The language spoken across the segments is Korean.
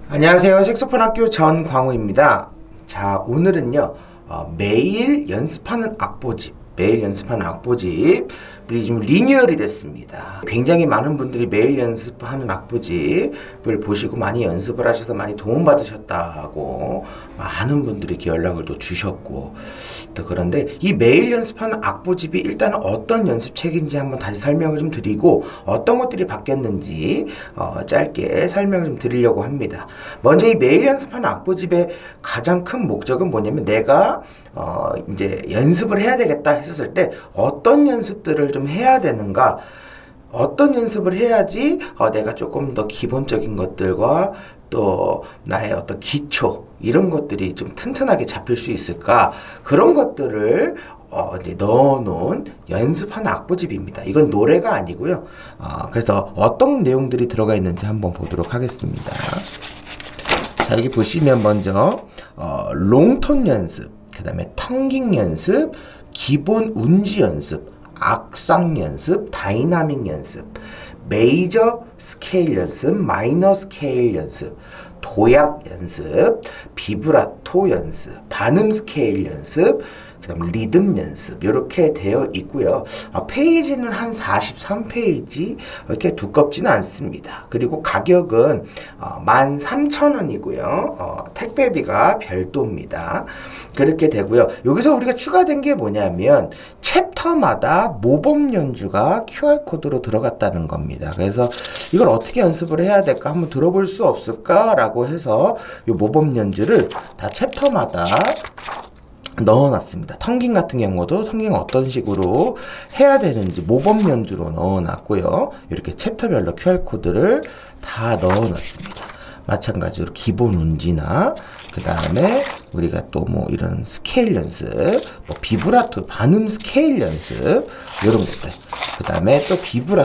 안녕하세요. 색소폰 학교 전광우입니다. 자, 오늘은요, 매일 연습하는 악보집이 좀 리뉴얼이 됐습니다. 굉장히 많은 분들이 매일 연습하는 악보집을 보시고 많이 연습을 하셔서 많이 도움받으셨다고 많은 분들이 이렇게 연락을 또 주셨고, 또 그런데 이 매일 연습하는 악보집이 일단 어떤 연습책인지 한번 다시 설명을 좀 드리고, 어떤 것들이 바뀌었는지 짧게 설명을 좀 드리려고 합니다. 먼저 이 매일 연습하는 악보집의 가장 큰 목적은 뭐냐면, 내가 이제 연습을 해야 되겠다 했었을 때 어떤 연습들을 좀 해야 되는가, 어떤 연습을 해야지 내가 조금 더 기본적인 것들과 또 나의 어떤 기초 이런 것들이 좀 튼튼하게 잡힐 수 있을까, 그런 것들을 이제 넣어놓은 연습하는 악보집입니다. 이건 노래가 아니고요. 그래서 어떤 내용들이 들어가 있는지 한번 보도록 하겠습니다. 자, 여기 보시면 먼저 롱톤 연습, 그 다음에 텅깅 연습, 기본 운지 연습, 악상 연습, 다이나믹 연습, 메이저 스케일 연습, 마이너 스케일 연습, 도약 연습, 비브라토 연습, 반음 스케일 연습, 그 다음 리듬 연습, 이렇게 되어 있고요. 페이지는 한 43페이지, 이렇게 두껍지는 않습니다. 그리고 가격은 13,000원이고요. 택배비가 별도입니다. 그렇게 되고요. 여기서 우리가 추가된 게 뭐냐면, 챕터마다 모범 연주가 QR코드로 들어갔다는 겁니다. 그래서 이걸 어떻게 연습을 해야 될까, 한번 들어볼 수 없을까 라고 해서 이 모범 연주를 다 챕터마다 넣어놨습니다. 텅깅 같은 경우도 텅깅 어떤 식으로 해야 되는지 모범 연주로 넣어놨고요. 이렇게 챕터별로 QR코드를 다 넣어놨습니다. 마찬가지로 기본 운지나, 그 다음에 우리가 또 뭐 이런 스케일 연습, 뭐 비브라토, 반음 스케일 연습, 이런 것들, 그 다음에 또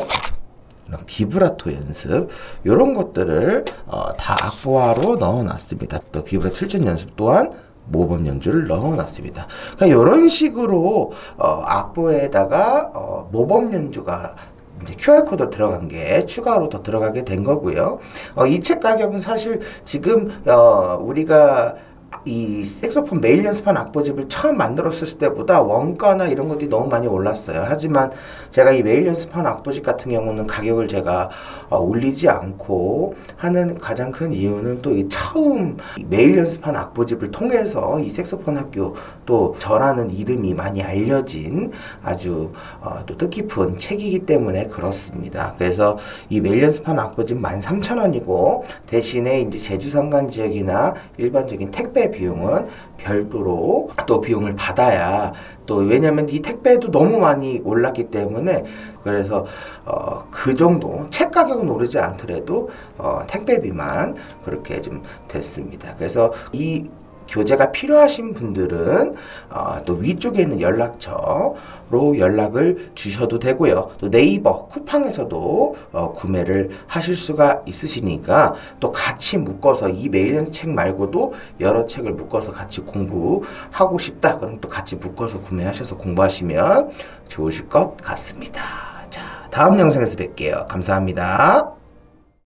비브라토 연습, 이런 것들을 다 악보화로 넣어놨습니다. 또 비브라토 실전 연습 또한 모범 연주를 넣어놨습니다. 그러니까 이런 식으로 악보에다가 모범 연주가 이제 QR코드 들어간 게 추가로 더 들어가게 된 거고요. 이 책 가격은 사실 지금 우리가 이 색소폰 매일 연습한 악보집을 처음 만들었을 때보다 원가나 이런 것들이 너무 많이 올랐어요. 하지만 제가 이 매일 연습한 악보집 같은 경우는 가격을 제가 올리지 않고 하는 가장 큰 이유는, 또 이 처음 매일 연습한 악보집을 통해서 이 색소폰 학교, 또 저라는 이름이 많이 알려진 아주 또 뜻깊은 책이기 때문에 그렇습니다. 그래서 이 매일 연습한 악보집 13,000원이고, 대신에 이제 제주 산간 지역이나 일반적인 택배 비용은 별도로 또 비용을 받아야, 또 왜냐면 이 택배도 너무 많이 올랐기 때문에, 그래서 그 정도 책 가격은 오르지 않더라도 택배비만 그렇게 좀 됐습니다. 그래서 이 교재가 필요하신 분들은 또 위쪽에 있는 연락처로 연락을 주셔도 되고요. 또 네이버 쿠팡에서도 구매를 하실 수가 있으시니까, 또 같이 묶어서 이 매일 연습 책 말고도 여러 책을 묶어서 같이 공부하고 싶다, 그럼 또 같이 묶어서 구매하셔서 공부하시면 좋으실 것 같습니다. 자, 다음 영상에서 뵐게요. 감사합니다.